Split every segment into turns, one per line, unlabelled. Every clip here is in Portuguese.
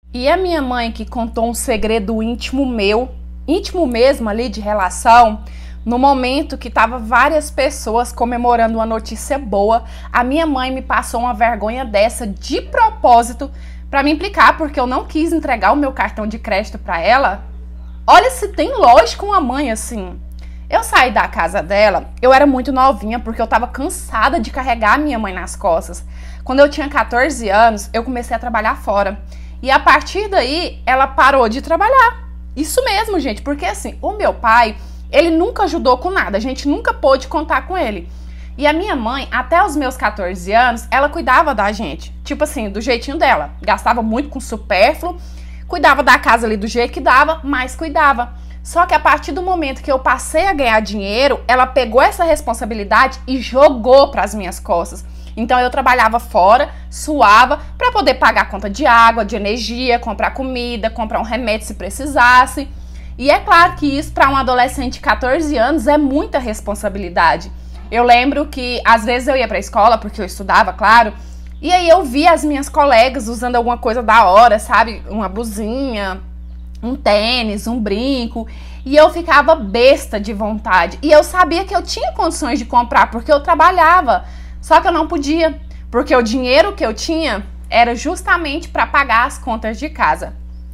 E a minha mãe que contou um segredo íntimo meu, íntimo mesmo ali de relação, no momento que tava várias pessoas comemorando uma notícia boa, a minha mãe me passou uma vergonha dessa de propósito para me implicar, porque eu não quis entregar o meu cartão de crédito para ela. Olha se tem lógica uma mãe assim. Eu saí da casa dela, eu era muito novinha porque eu tava cansada de carregar a minha mãe nas costas. Quando eu tinha 14 anos, eu comecei a trabalhar fora. E a partir daí, ela parou de trabalhar. Isso mesmo, gente, porque assim, o meu pai, ele nunca ajudou com nada, a gente nunca pôde contar com ele. E a minha mãe, até os meus 14 anos, ela cuidava da gente. Tipo assim, do jeitinho dela. Gastava muito com supérfluo, cuidava da casa ali do jeito que dava, mas cuidava. Só que a partir do momento que eu passei a ganhar dinheiro, ela pegou essa responsabilidade e jogou para as minhas costas. Então eu trabalhava fora, suava, para poder pagar a conta de água, de energia, comprar comida, comprar um remédio se precisasse. E é claro que isso para um adolescente de 14 anos é muita responsabilidade. Eu lembro que às vezes eu ia para a escola, porque eu estudava, claro, e aí eu via as minhas colegas usando alguma coisa da hora, sabe? Uma blusinha, um tênis, um brinco, e eu ficava besta de vontade. E eu sabia que eu tinha condições de comprar, porque eu trabalhava, só que eu não podia, porque o dinheiro que eu tinha era justamente para pagar as contas de casa.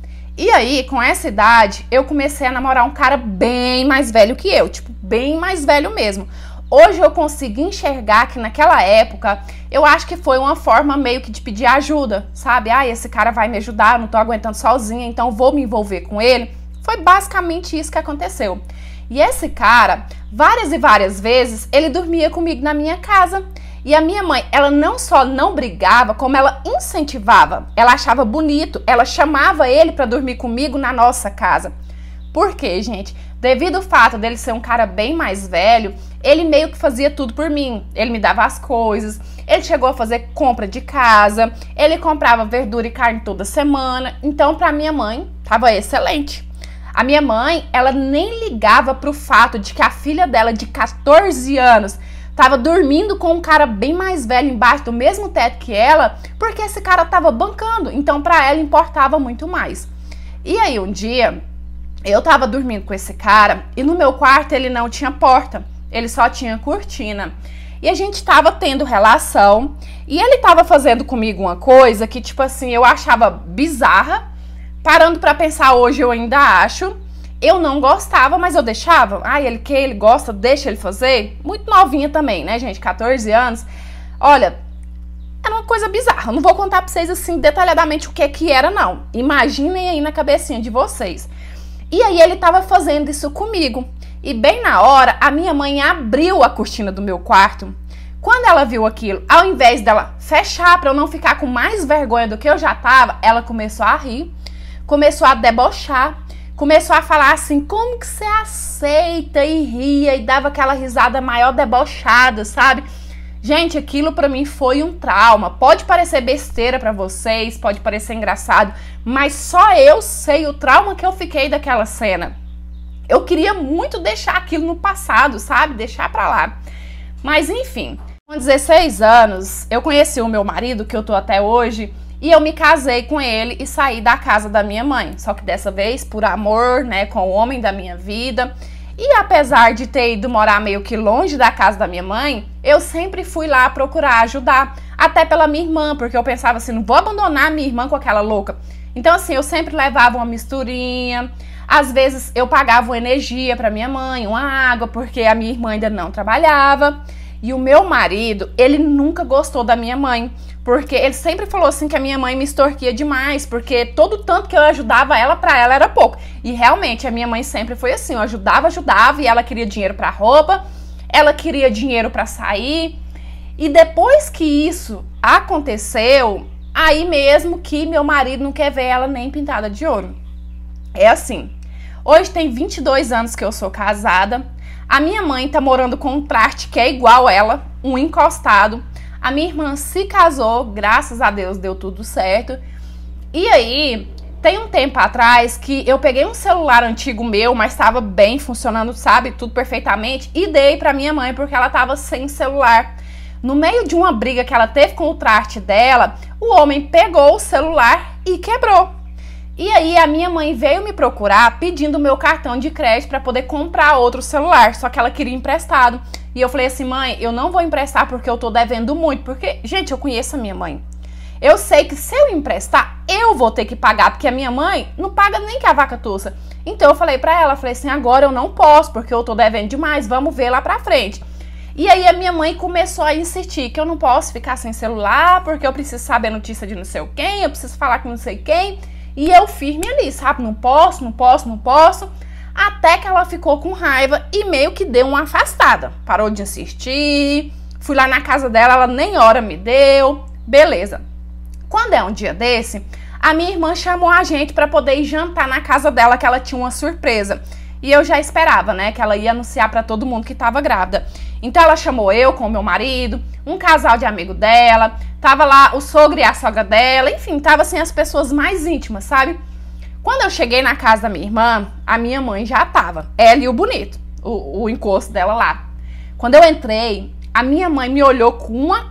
E aí, com essa idade, eu comecei a namorar um cara bem mais velho que eu, tipo, bem mais velho mesmo. Hoje eu consigo enxergar que naquela época, eu acho que foi uma forma meio que de pedir ajuda, sabe? Ah, esse cara vai me ajudar, eu não tô aguentando sozinha, então vou me envolver com ele. Foi basicamente isso que aconteceu. E esse cara, várias e várias vezes, ele dormia comigo na minha casa. E a minha mãe, ela não só não brigava, como ela incentivava. Ela achava bonito, ela chamava ele para dormir comigo na nossa casa. Por quê, gente? Devido ao fato dele ser um cara bem mais velho, ele meio que fazia tudo por mim. Ele me dava as coisas, ele chegou a fazer compra de casa, ele comprava verdura e carne toda semana. Então, para minha mãe, tava excelente. A minha mãe, ela nem ligava pro fato de que a filha dela, de 14 anos, tava dormindo com um cara bem mais velho embaixo do mesmo teto que ela, porque esse cara tava bancando. Então, para ela, importava muito mais. E aí, um dia, eu tava dormindo com esse cara e no meu quarto ele não tinha porta, ele só tinha cortina. E a gente tava tendo relação e ele tava fazendo comigo uma coisa que, tipo assim, eu achava bizarra. Parando pra pensar hoje, eu ainda acho. Eu não gostava, mas eu deixava. Ah, ele quer, ele gosta, deixa ele fazer. Muito novinha também, né, gente? 14 anos. Olha, era uma coisa bizarra. Eu não vou contar pra vocês, assim, detalhadamente o que era, não. Imaginem aí na cabecinha de vocês. E aí ele tava fazendo isso comigo. E bem na hora, a minha mãe abriu a cortina do meu quarto. Quando ela viu aquilo, ao invés dela fechar pra eu não ficar com mais vergonha do que eu já tava, ela começou a rir, começou a debochar, começou a falar assim, como que você aceita? E ria e dava aquela risada maior debochada, sabe? Gente, aquilo pra mim foi um trauma. Pode parecer besteira pra vocês, pode parecer engraçado, mas só eu sei o trauma que eu fiquei daquela cena. Eu queria muito deixar aquilo no passado, sabe? Deixar pra lá. Mas enfim, com 16 anos, eu conheci o meu marido, que eu tô até hoje, e eu me casei com ele e saí da casa da minha mãe. Só que dessa vez, por amor, né, com o homem da minha vida. E apesar de ter ido morar meio que longe da casa da minha mãe, eu sempre fui lá procurar ajudar. Até pela minha irmã, porque eu pensava assim, não vou abandonar minha irmã com aquela louca. Então assim, eu sempre levava uma misturinha. Às vezes eu pagava uma energia para minha mãe, uma água, porque a minha irmã ainda não trabalhava. E o meu marido, ele nunca gostou da minha mãe, porque ele sempre falou assim que a minha mãe me extorquia demais, porque todo o tanto que eu ajudava ela, pra ela era pouco. E realmente a minha mãe sempre foi assim, eu ajudava e ela queria dinheiro pra roupa, ela queria dinheiro pra sair. E depois que isso aconteceu, aí mesmo que meu marido não quer ver ela nem pintada de ouro. É assim, hoje tem 22 anos que eu sou casada, a minha mãe tá morando com um traste que é igual ela, um encostado. A minha irmã se casou, graças a Deus deu tudo certo. E aí, tem um tempo atrás que eu peguei um celular antigo meu, mas estava bem funcionando, sabe, tudo perfeitamente, e dei pra minha mãe porque ela tava sem celular. No meio de uma briga que ela teve com o traste dela, o homem pegou o celular e quebrou. E aí a minha mãe veio me procurar pedindo o meu cartão de crédito para poder comprar outro celular, só que ela queria emprestado. E eu falei assim, mãe, eu não vou emprestar porque eu tô devendo muito, porque, gente, eu conheço a minha mãe. Eu sei que se eu emprestar, eu vou ter que pagar, porque a minha mãe não paga nem que a vaca tussa. Então eu falei pra ela, falei assim, agora eu não posso, porque eu tô devendo demais, vamos ver lá pra frente. E aí a minha mãe começou a insistir que eu não posso ficar sem celular, porque eu preciso saber a notícia de não sei quem, eu preciso falar com não sei quem. E eu firme ali, sabe? Não posso, não posso, não posso. Até que ela ficou com raiva e meio que deu uma afastada. Parou de insistir. Fui lá na casa dela, ela nem hora me deu. Beleza. Quando é um dia desse, a minha irmã chamou a gente para poder ir jantar na casa dela, que ela tinha uma surpresa. E eu já esperava, né, que ela ia anunciar para todo mundo que estava grávida. Então ela chamou eu com o meu marido, um casal de amigo dela, tava lá o sogro e a sogra dela, enfim, tava assim as pessoas mais íntimas, sabe? Quando eu cheguei na casa da minha irmã, a minha mãe já tava, ela e o bonito, o encosto dela lá. Quando eu entrei, a minha mãe me olhou com uma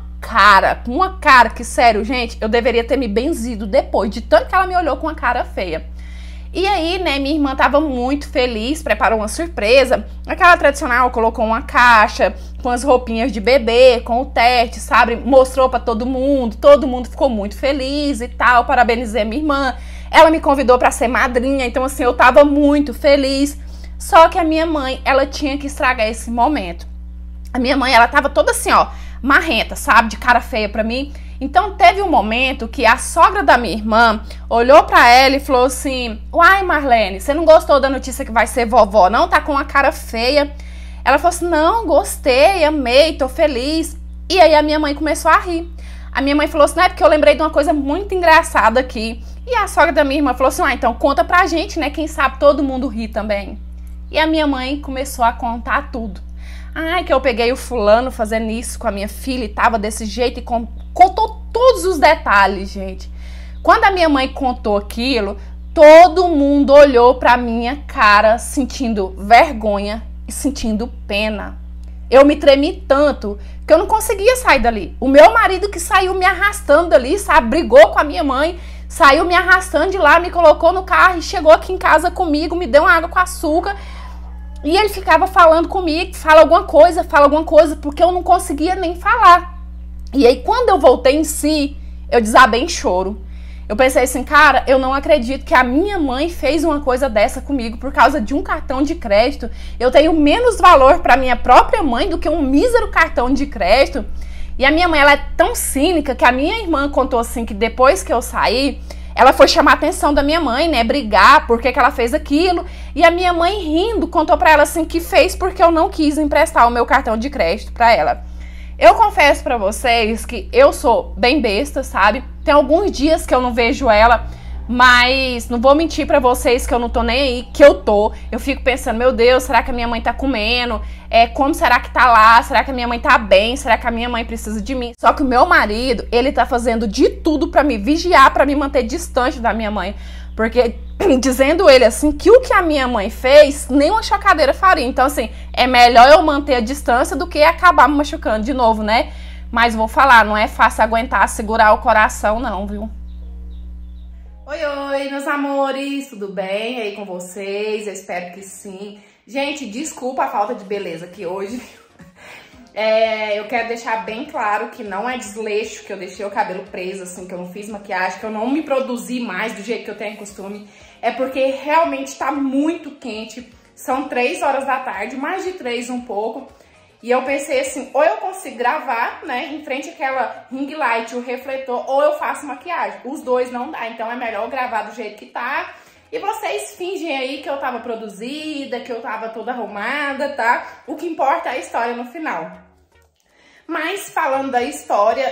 cara que, sério, gente, eu deveria ter me benzido depois, de tanto que ela me olhou com uma cara feia. E aí, né, minha irmã tava muito feliz, preparou uma surpresa, aquela tradicional, colocou uma caixa com as roupinhas de bebê, com o teste, sabe, mostrou pra todo mundo ficou muito feliz e tal, parabenizei a minha irmã, ela me convidou pra ser madrinha, então assim, eu tava muito feliz, só que a minha mãe, ela tinha que estragar esse momento. A minha mãe, ela tava toda assim, ó, marrenta, sabe, de cara feia pra mim. Então teve um momento que a sogra da minha irmã olhou pra ela e falou assim, uai Marlene, você não gostou da notícia que vai ser vovó, não? Tá com uma cara feia. Ela falou assim, não, gostei, amei, tô feliz. E aí a minha mãe começou a rir. A minha mãe falou assim, não é porque eu lembrei de uma coisa muito engraçada aqui. E a sogra da minha irmã falou assim, ah, então conta pra gente, né, quem sabe todo mundo ri também. E a minha mãe começou a contar tudo. Ai, que eu peguei o fulano fazendo isso com a minha filha e tava desse jeito e contou todos os detalhes, gente. Quando a minha mãe contou aquilo, todo mundo olhou pra minha cara sentindo vergonha e sentindo pena. Eu me tremi tanto que eu não conseguia sair dali. O meu marido que saiu me arrastando dali, sabe, brigou com a minha mãe, saiu me arrastando de lá, me colocou no carro e chegou aqui em casa comigo, me deu uma água com açúcar. E ele ficava falando comigo, fala alguma coisa, porque eu não conseguia nem falar. E aí, quando eu voltei em si, eu desabei em choro. Eu pensei assim, cara, eu não acredito que a minha mãe fez uma coisa dessa comigo por causa de um cartão de crédito. Eu tenho menos valor para minha própria mãe do que um mísero cartão de crédito. E a minha mãe, ela é tão cínica que a minha irmã contou assim que depois que eu saí, ela foi chamar a atenção da minha mãe, né, brigar, por que ela fez aquilo. E a minha mãe rindo, contou pra ela assim que fez porque eu não quis emprestar o meu cartão de crédito pra ela. Eu confesso pra vocês que eu sou bem besta, sabe? Tem alguns dias que eu não vejo ela, mas não vou mentir pra vocês que eu não tô nem aí, que eu tô. Eu fico pensando, meu Deus, será que a minha mãe tá comendo? Como será que tá lá? Será que a minha mãe tá bem? Será que a minha mãe precisa de mim? Só que o meu marido, ele tá fazendo de tudo pra me vigiar, pra me manter distante da minha mãe. Porque, dizendo ele assim, que o que a minha mãe fez, nem uma chocadeira faria. Então, assim, é melhor eu manter a distância do que acabar me machucando de novo, né? Mas vou falar, não é fácil aguentar, segurar o coração não, viu? Oi, meus amores, tudo bem aí com vocês? Eu espero que sim. Gente, desculpa a falta de beleza aqui hoje. Eu quero deixar bem claro que não é desleixo, que eu deixei o cabelo preso, assim, que eu não fiz maquiagem, que eu não me produzi mais do jeito que eu tenho costume. É porque realmente tá muito quente, são 3 horas da tarde, mais de 3 um pouco. E eu pensei assim, ou eu consigo gravar, né, em frente àquela ring light, o refletor, ou eu faço maquiagem. Os dois não dá, então é melhor eu gravar do jeito que tá. E vocês fingem aí que eu tava produzida, que eu tava toda arrumada, tá? O que importa é a história no final. Mas falando da história,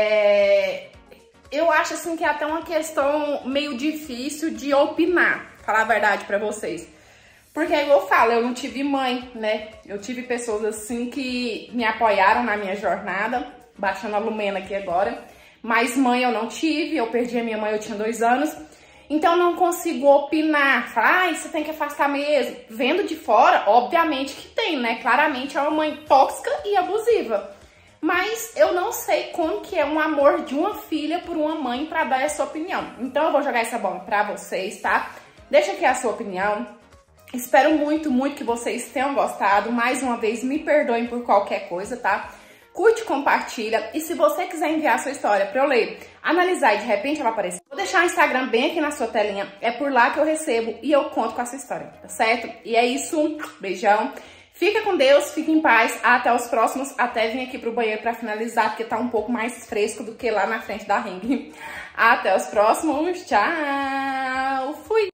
eu acho assim que é até uma questão meio difícil de opinar, falar a verdade pra vocês. Porque, igual eu falo, eu não tive mãe, né? Eu tive pessoas assim que me apoiaram na minha jornada, baixando a Lumena aqui agora. Mas mãe eu não tive, eu perdi a minha mãe, eu tinha 2 anos. Então não consigo opinar, falar, você tem que afastar mesmo. Vendo de fora, obviamente que tem, né? Claramente é uma mãe tóxica e abusiva. mas eu não sei como que é um amor de uma filha por uma mãe pra dar essa opinião. Então eu vou jogar essa bola pra vocês, tá? Deixa aqui a sua opinião. Espero muito, muito que vocês tenham gostado. Mais uma vez, me perdoem por qualquer coisa, tá? Curte, compartilha. E se você quiser enviar a sua história pra eu ler, analisar e de repente ela aparecer, vou deixar o Instagram bem aqui na sua telinha. É por lá que eu recebo e eu conto com a sua história, tá certo? E é isso. Beijão. Fica com Deus, fica em paz, até os próximos, até vir aqui pro banheiro pra finalizar, porque tá um pouco mais fresco do que lá na frente da ringue. Até os próximos, tchau, fui!